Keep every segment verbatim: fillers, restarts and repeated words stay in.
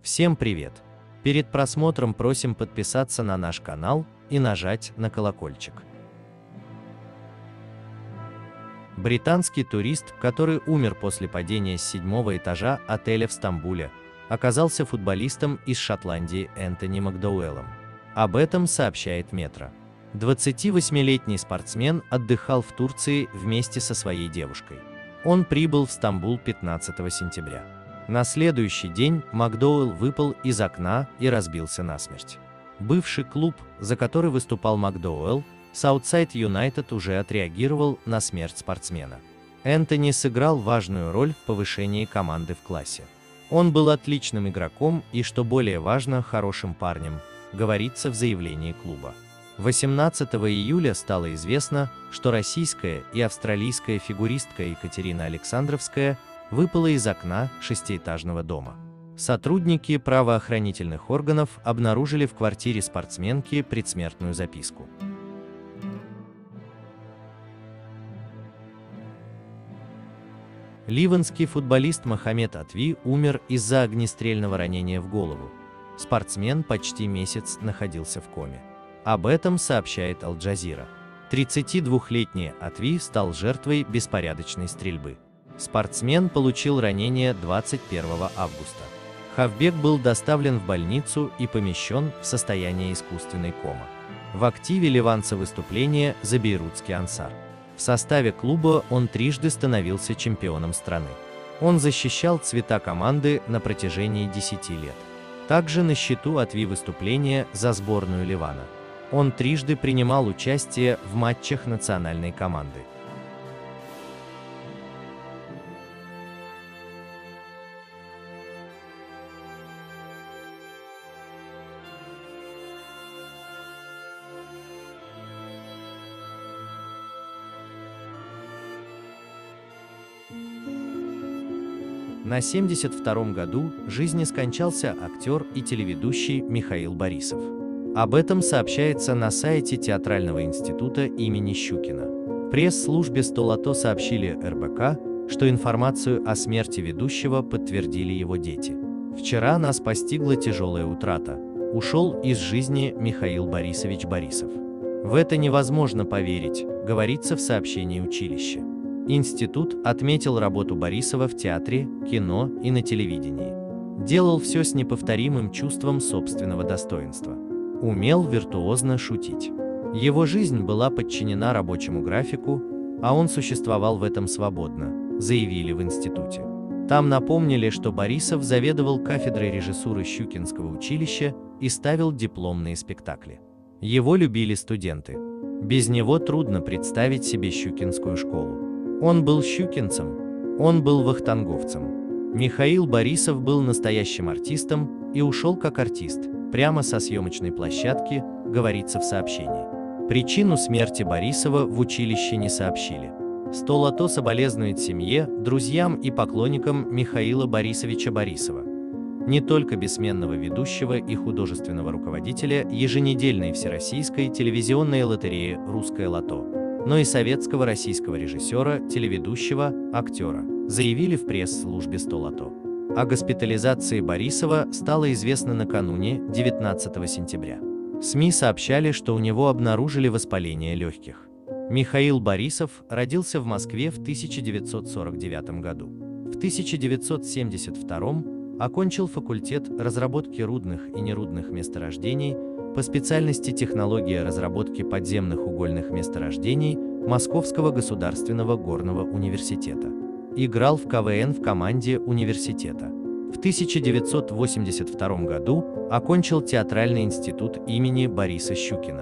Всем привет! Перед просмотром просим подписаться на наш канал и нажать на колокольчик. Британский турист, который умер после падения с седьмого этажа отеля в Стамбуле, оказался футболистом из Шотландии Энтони Макдоуэллом. Об этом сообщает Метро. двадцативосьмилетний спортсмен отдыхал в Турции вместе со своей девушкой. Он прибыл в Стамбул пятнадцатого сентября. На следующий день Макдоуэлл выпал из окна и разбился насмерть. Бывший клуб, за который выступал Макдоуэлл, Саутсайд Юнайтед, уже отреагировал на смерть спортсмена. Энтони сыграл важную роль в повышении команды в классе. Он был отличным игроком и, что более важно, хорошим парнем, говорится в заявлении клуба. восемнадцатого июля стало известно, что российская и австралийская фигуристка Екатерина Александровская выпала из окна шестиэтажного дома. Сотрудники правоохранительных органов обнаружили в квартире спортсменки предсмертную записку. Ливанский футболист Мохаммед Атви умер из-за огнестрельного ранения в голову. Спортсмен почти месяц находился в коме. Об этом сообщает Аль-Джазира. тридцатидвухлетний Атви стал жертвой беспорядочной стрельбы. Спортсмен получил ранение двадцать первого августа. Хавбек был доставлен в больницу и помещен в состояние искусственной комы. В активе ливанца выступления за бейрутский Ансар. В составе клуба он трижды становился чемпионом страны. Он защищал цвета команды на протяжении десяти лет. Также на счету Атви выступления за сборную Ливана. Он трижды принимал участие в матчах национальной команды. На семьдесят втором году жизни скончался актер и телеведущий Михаил Борисов. Об этом сообщается на сайте Театрального института имени Щукина. В пресс-службе Столото сообщили эр бэ ка, что информацию о смерти ведущего подтвердили его дети. Вчера нас постигла тяжелая утрата. Ушел из жизни Михаил Борисович Борисов. В это невозможно поверить, говорится в сообщении училища. Институт отметил работу Борисова в театре, кино и на телевидении. Делал все с неповторимым чувством собственного достоинства. Умел виртуозно шутить. Его жизнь была подчинена рабочему графику, а он существовал в этом свободно, заявили в институте. Там напомнили, что Борисов заведовал кафедрой режиссуры Щукинского училища и ставил дипломные спектакли. Его любили студенты. Без него трудно представить себе Щукинскую школу. Он был щукинцем, он был вахтанговцем. Михаил Борисов был настоящим артистом и ушел как артист, прямо со съемочной площадки, говорится в сообщении. Причину смерти Борисова в училище не сообщили. Столото соболезнует семье, друзьям и поклонникам Михаила Борисовича Борисова, не только бессменного ведущего и художественного руководителя еженедельной всероссийской телевизионной лотереи «Русское лото», но и советского российского режиссера, телеведущего, актера, заявили в пресс-службе Столото. О госпитализации Борисова стало известно накануне, девятнадцатого сентября. СМИ сообщали, что у него обнаружили воспаление легких. Михаил Борисов родился в Москве в тысяча девятьсот сорок девятом году. В тысяча девятьсот семьдесят втором окончил факультет разработки рудных и нерудных месторождений по специальности технология разработки подземных угольных месторождений Московского государственного горного университета. Играл в ка вэ эн в команде университета. В тысяча девятьсот восемьдесят втором году окончил Театральный институт имени Бориса Щукина.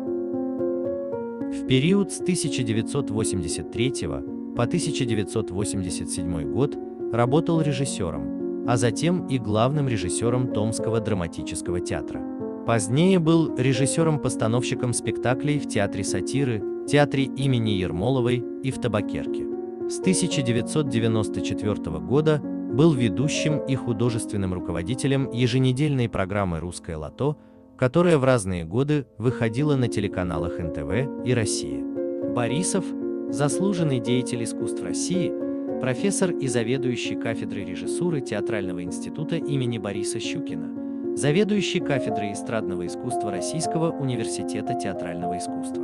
В период с тысяча девятьсот восемьдесят третьего по тысяча девятьсот восемьдесят седьмой год работал режиссером, а затем и главным режиссером Томского драматического театра. Позднее был режиссером-постановщиком спектаклей в Театре сатиры, Театре имени Ермоловой и в Табакерке. С тысяча девятьсот девяносто четвёртого года был ведущим и художественным руководителем еженедельной программы «Русское лото», которая в разные годы выходила на телеканалах эн тэ вэ и «Россия». Борисов, заслуженный деятель искусств России, профессор и заведующий кафедрой режиссуры Театрального института имени Бориса Щукина, заведующий кафедрой эстрадного искусства Российского университета театрального искусства.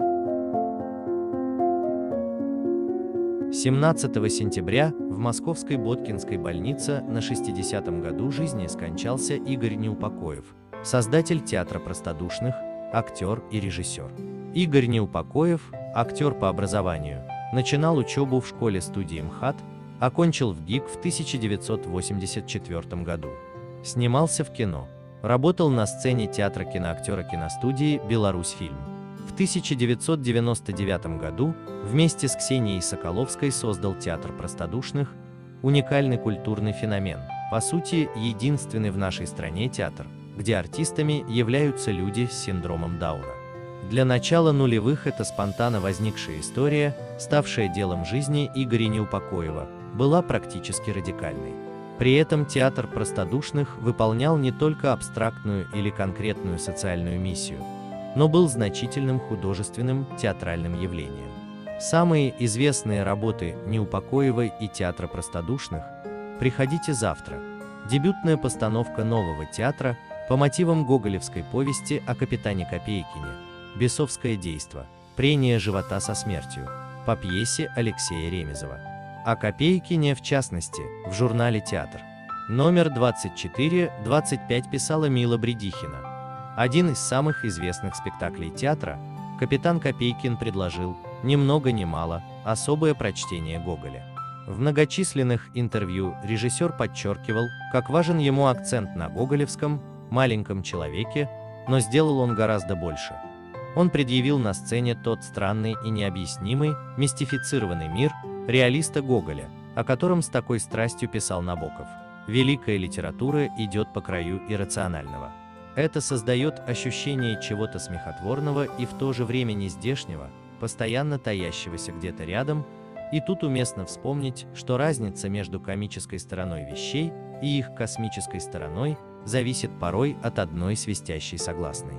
семнадцатого сентября в Московской Боткинской больнице на шестидесятом году жизни скончался Игорь Неупокоев, создатель театра простодушных, актер и режиссер. Игорь Неупокоев, актер по образованию, начинал учебу в школе-студии МХАТ, окончил в ГИК в тысяча девятьсот восемьдесят четвёртом году. Снимался в кино, работал на сцене театра киноактера киностудии «Беларусьфильм». В тысяча девятьсот девяносто девятом году вместе с Ксенией Соколовской создал театр простодушных, уникальный культурный феномен, по сути, единственный в нашей стране театр, где артистами являются люди с синдромом Дауна. Для начала нулевых эта спонтанно возникшая история, ставшая делом жизни Игоря Неупокоева, была практически радикальной. При этом театр простодушных выполнял не только абстрактную или конкретную социальную миссию, но был значительным художественным театральным явлением. Самые известные работы Неупокоевой и театра простодушных «Приходите завтра», дебютная постановка нового театра по мотивам гоголевской повести о капитане Копейкине, «Бесовское действо», «Прение живота со смертью», по пьесе Алексея Ремезова. О Копейкине, в частности, в журнале «Театр». Номер двадцать четыре двадцать пять писала Мила Бредихина. Один из самых известных спектаклей театра, капитан Копейкин предложил, ни много ни мало, особое прочтение Гоголя. В многочисленных интервью режиссер подчеркивал, как важен ему акцент на гоголевском, маленьком человеке, но сделал он гораздо больше. Он предъявил на сцене тот странный и необъяснимый, мистифицированный мир реалиста Гоголя, о котором с такой страстью писал Набоков. Великая литература идет по краю иррационального. Это создает ощущение чего-то смехотворного и в то же время нездешнего, постоянно таящегося где-то рядом, и тут уместно вспомнить, что разница между комической стороной вещей и их космической стороной зависит порой от одной свистящей согласной.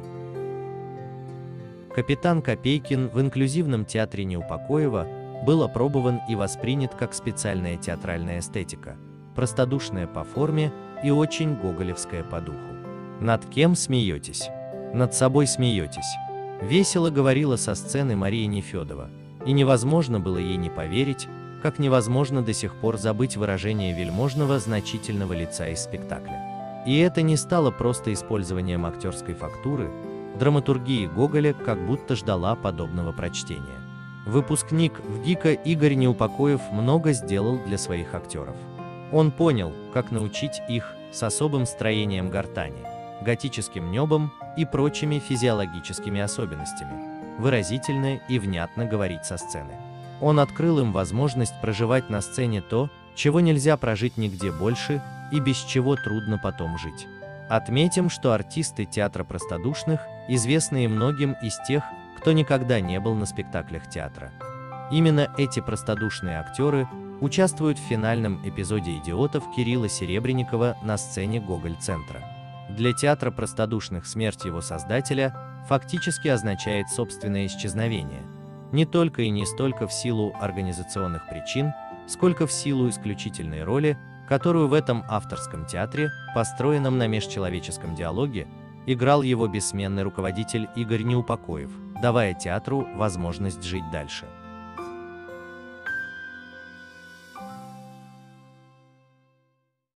Капитан Копейкин в инклюзивном театре Неупокоева был опробован и воспринят как специальная театральная эстетика, простодушная по форме и очень гоголевская по духу. «Над кем смеетесь? Над собой смеетесь», — весело говорила со сцены Мария Нефёдова, и невозможно было ей не поверить, как невозможно до сих пор забыть выражение вельможного значительного лица из спектакля. И это не стало просто использованием актерской фактуры, драматургии Гоголя как будто ждала подобного прочтения. Выпускник в ГИКа Игорь Неупокоев много сделал для своих актеров. Он понял, как научить их с особым строением гортани, готическим небом и прочими физиологическими особенностями, выразительно и внятно говорить со сцены. Он открыл им возможность проживать на сцене то, чего нельзя прожить нигде больше и без чего трудно потом жить. Отметим, что артисты театра простодушных известны многим из тех, кто никогда не был на спектаклях театра. Именно эти простодушные актеры участвуют в финальном эпизоде «Идиотов» Кирилла Серебренникова на сцене Гоголь-центра. Для театра простодушных смерть его создателя фактически означает собственное исчезновение, не только и не столько в силу организационных причин, сколько в силу исключительной роли, которую в этом авторском театре, построенном на межчеловеческом диалоге, играл его бессменный руководитель Игорь Неупокоев, давая театру возможность жить дальше.